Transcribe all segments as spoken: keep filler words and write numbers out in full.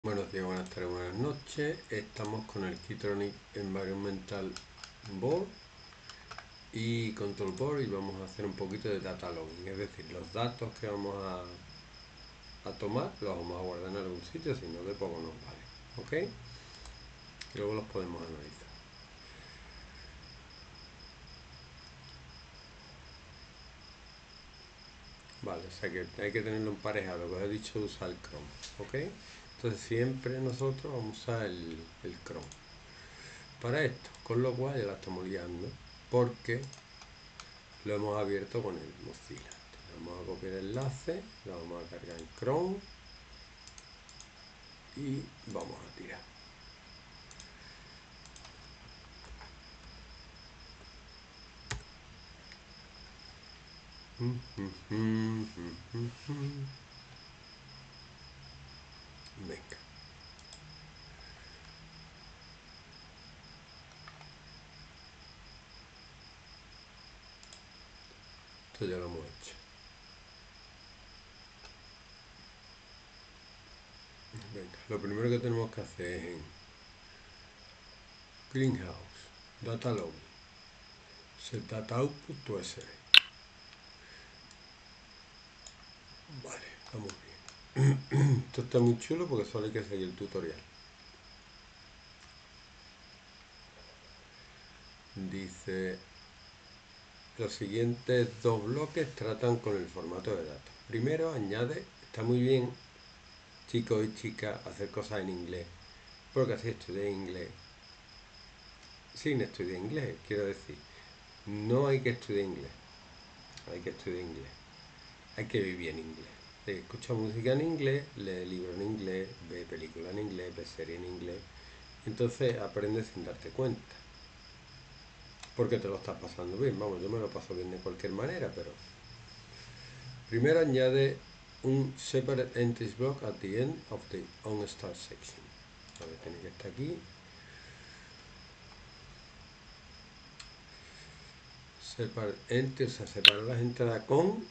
Buenos días, buenas tardes, buenas noches. Estamos con el Keytronic Environmental Board y Control Board y vamos a hacer un poquito de data logging, es decir, los datos que vamos a, a tomar los vamos a guardar en algún sitio, si no de poco nos vale, ¿ok? Y luego los podemos analizar. Vale, o sea que hay que tenerlo emparejado, que os he dicho de usar el Chrome, ¿ok? Entonces siempre nosotros vamos a usar el, el Chrome para esto, con lo cual ya la estamos liando, porque lo hemos abierto con el Mozilla. Entonces vamos a copiar el enlace, lo vamos a cargar en Chrome y vamos a tirar. Venga. Esto ya lo hemos hecho. Venga. Lo primero que tenemos que hacer es en Greenhouse, Data Log, Set Data Output.usb. Vale, vamos bien. Esto está muy chulo porque solo hay que seguir el tutorial. Dice, los siguientes dos bloques tratan con el formato de datos. Primero añade, está muy bien, chicos y chicas, hacer cosas en inglés, porque así estudié inglés. Sin estudiar inglés, quiero decir, no hay que estudiar inglés, hay que estudiar inglés, hay que vivir en inglés. Escucha música en inglés, lee libros en inglés, ve películas en inglés, ve series en inglés. Entonces aprendes sin darte cuenta, porque te lo estás pasando bien. Vamos, yo me lo paso bien de cualquier manera, pero primero añade un separate entries block at the end of the on start section. A ver, tiene que estar aquí. Separate entries, o sea, separar las entradas con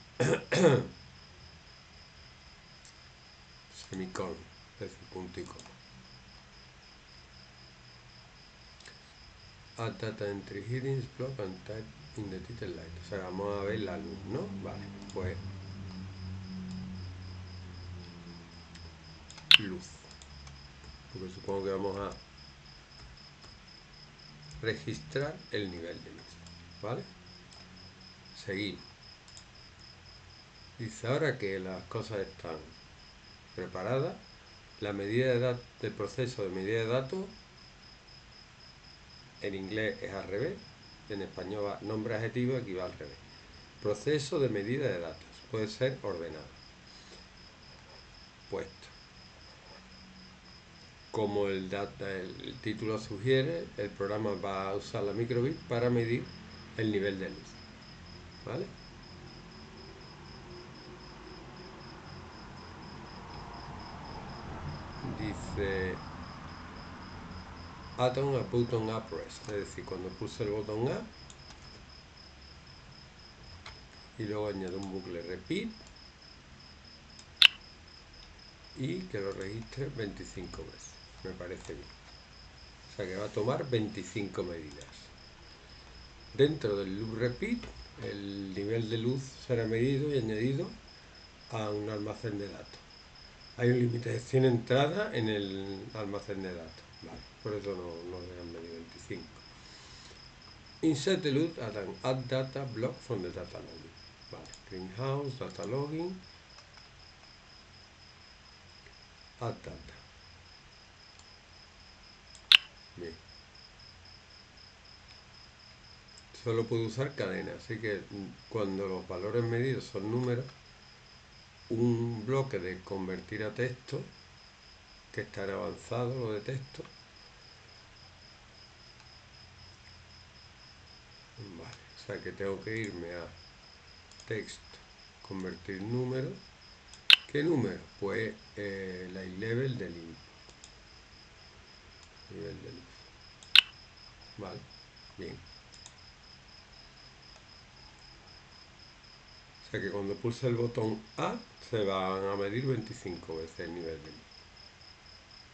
semicolon, es decir, punto y coma. Add data entry headings block and type in the title light. O sea, vamos a ver la luz, ¿no? Vale, pues luz. Porque supongo que vamos a registrar el nivel de luz, ¿vale? Seguir. Dice ahora que las cosas están preparadas, la medida de datos, del proceso de medida de datos, en inglés es al revés, en español va nombre adjetivo, aquí va al revés. Proceso de medida de datos, puede ser ordenado. Puesto. Como el, data, el título sugiere, el programa va a usar la microbit para medir el nivel de luz, ¿vale? Dice add on a button up rest, es decir, cuando pulse el botón A y luego añado un bucle repeat y que lo registre veinticinco veces, me parece bien. O sea que va a tomar veinticinco medidas. Dentro del loop repeat, el nivel de luz será medido y añadido a un almacén de datos. Hay un límite de cien entradas en el almacén de datos, vale, por eso no, no dejan medir veinticinco. Insert the loop at an add data block from the data logging. Vale, greenhouse, data logging, add data. Bien. Solo puedo usar cadena, así que cuando los valores medidos son números, un bloque de convertir a texto, que está en avanzado lo de texto, vale, o sea que tengo que irme a texto, convertir número. ¿Qué número? Pues eh, la level del input, nivel de luz, vale, bien. O sea que cuando pulse el botón A se van a medir veinticinco veces el nivel de luz.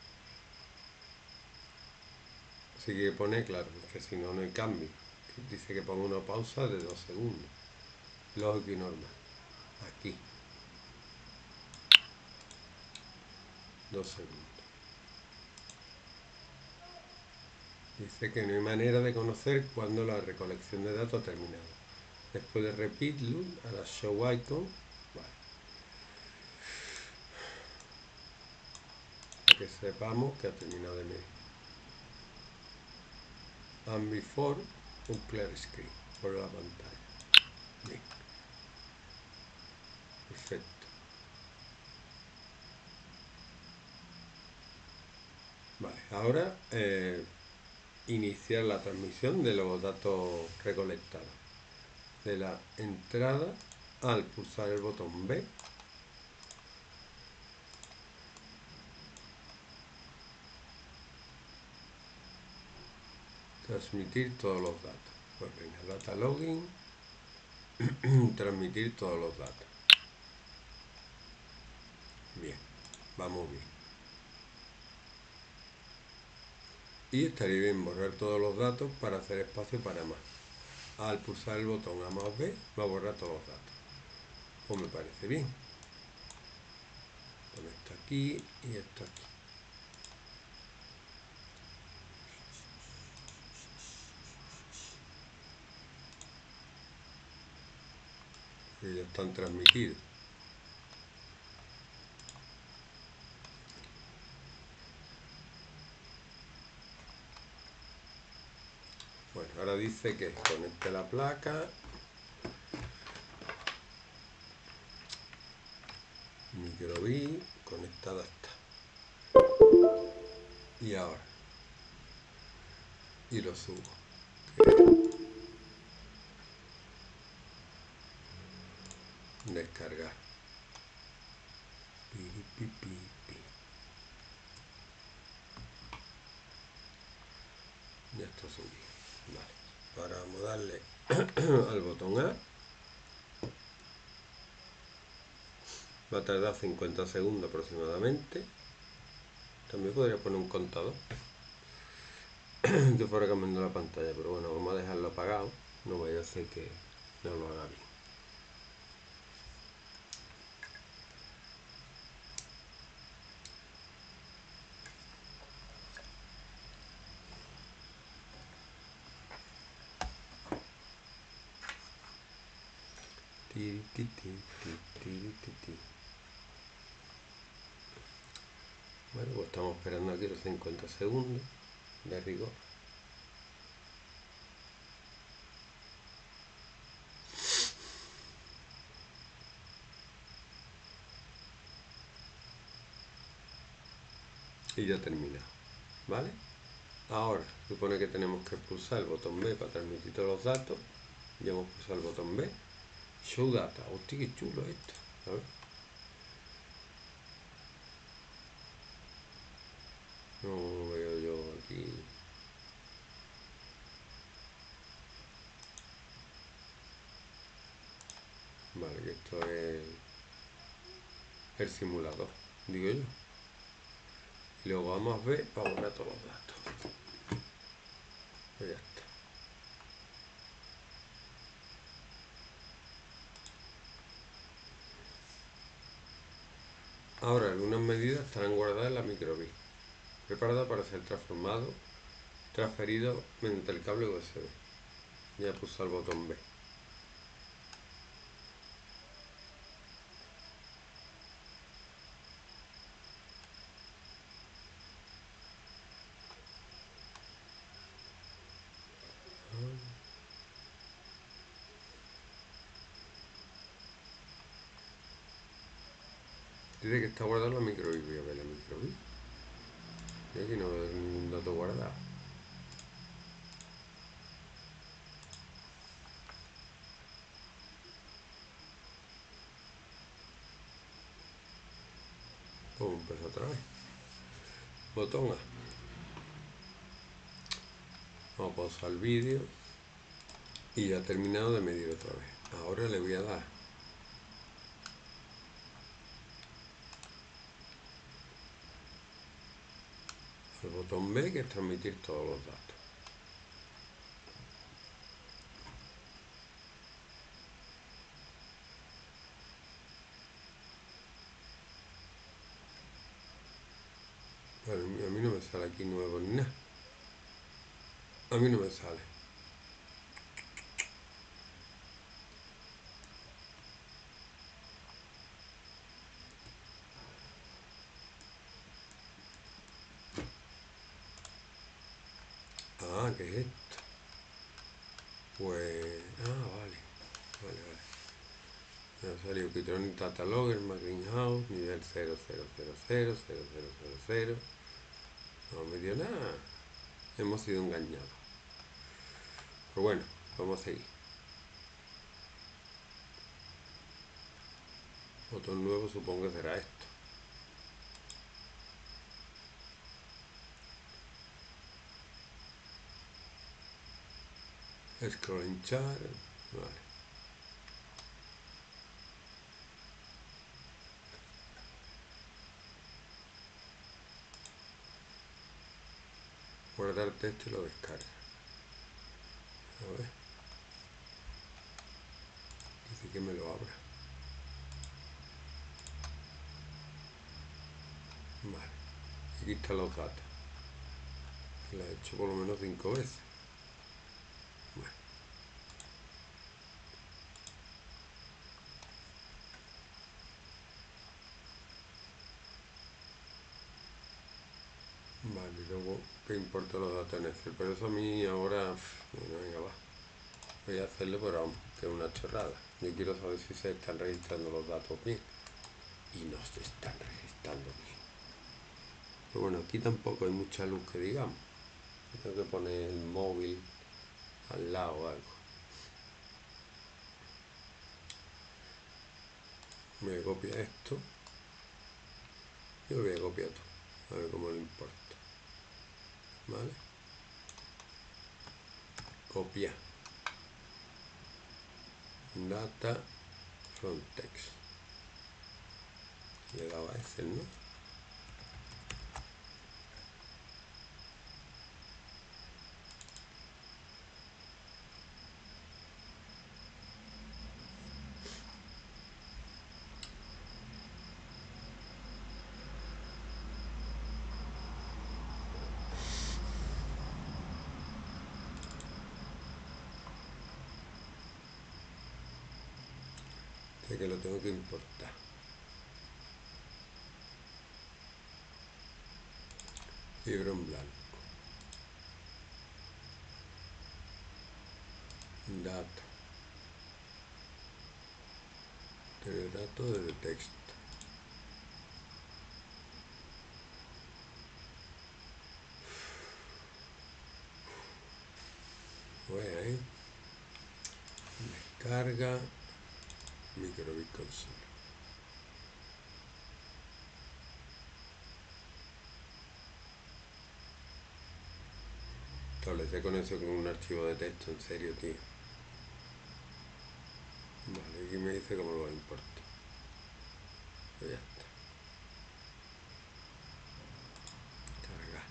Si quiere poner, claro, porque si no, no hay cambio. Dice que ponga una pausa de dos segundos. Lógico y normal. Aquí. Dos segundos. Dice que no hay manera de conocer cuándo la recolección de datos ha terminado. Después de repeat loop, a la show icon, vale. Para que sepamos que ha terminado de medir. And before, un clear screen por la pantalla. Bien. Perfecto. Vale, ahora eh, iniciar la transmisión de los datos recolectados. De la entrada al pulsar el botón B, transmitir todos los datos. Pues venga, data login, transmitir todos los datos. Bien, vamos bien. Y estaría bien borrar todos los datos para hacer espacio para más. Al pulsar el botón A más B va a borrar todos los datos. Pues me parece bien. Con esto aquí y esto aquí. Que ya están transmitidos. Bueno, ahora dice que conecte la placa. Microbit conectada está. Y ahora. Y lo subo. Descargar. Pi, pi, pi, pi. Ya está subido. Vale. Ahora vamos a darle al botón A. Va a tardar cincuenta segundos aproximadamente. También podría poner un contador que fuera cambiando la pantalla, pero bueno, vamos a dejarlo apagado. No vaya a ser que no lo haga bien. Tiri, tiri, tiri, tiri, tiri. Bueno, pues estamos esperando aquí los cincuenta segundos de rigor. Y ya ha terminado, ¿vale? Ahora, supone que tenemos que pulsar el botón B para transmitir todos los datos. Ya hemos pulsado el botón B. Show data. Hostia, qué chulo esto. A ver. No veo yo aquí. Vale, que esto es el simulador, digo yo. Y luego vamos a ver para borrar todos los datos. Pues ya está. Ahora algunas medidas estarán guardadas en la microbit, preparada para ser transformado, transferido mediante el cable U S B. Ya puse el botón B. Dice que está guardado en la microbit. Voy a ver la microbit. Y aquí no veo ningún dato guardado. Pues empezó otra vez. Botón A. Vamos a pausar el vídeo. Y ya ha terminado de medir otra vez. Ahora le voy a dar al botón B, que es transmitir todos los datos. Bueno, a mí no me sale aquí nuevo ni nada. A mí no me sale. Ah, ¿qué es esto? Pues... Ah, vale. Vale, vale. Me ha salido Python Data Logger, Greenhouse, nivel cero cero cero cero cero cero cero cero. No me dio nada. Hemos sido engañados. Pero bueno, vamos a seguir. Botón nuevo supongo que será esto. Scrolling chart. Vale. Guardar texto y lo descarga. A ver. Dice que me lo abra. Vale. Aquí están los datos. La he hecho por lo menos cinco veces. Bueno. Vale, luego que importa los datos en Excel. Pero eso a mí ahora... Bueno, venga, va. Voy a hacerlo, pero vamos, que es una chorrada. Yo quiero saber si se están registrando los datos bien. Y no se están registrando bien. Pero bueno, aquí tampoco hay mucha luz que digamos. Tengo que poner el móvil al lado o algo. Me copia esto. Yo voy a copiar todo. A ver cómo le importa. ¿Vale? Copiar. Data from text. Le daba ese, ¿no? Sé que lo tengo que importar. Libro en blanco. Data. Tener datos de texto. Voy ahí. Descarga. Microbit Console. Establecer conexión con un archivo de texto, en serio, tío. Vale, aquí me dice cómo lo va a importar. Pues ya está. Cargar.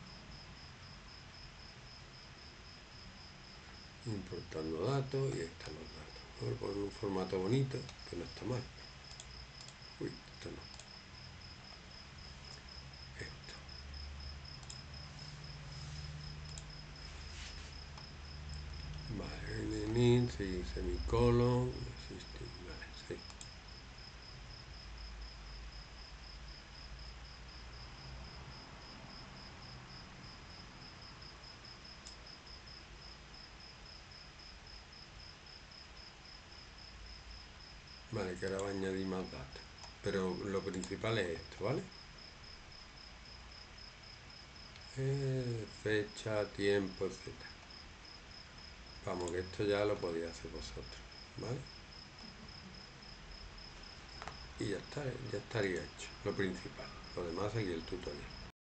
Importando datos y ahí están los datos. Voy a poner un formato bonito, que no está mal. Uy, esto no. Esto. Vale, n sí, semicolon, existe, vale, sí. Vale, que ahora va a añadir más datos. Pero lo principal es esto, ¿vale? Eh, fecha, tiempo, etcétera. Vamos, que esto ya lo podéis hacer vosotros, ¿vale? Y ya está, ya estaría hecho, lo principal. Lo demás, seguir el tutorial.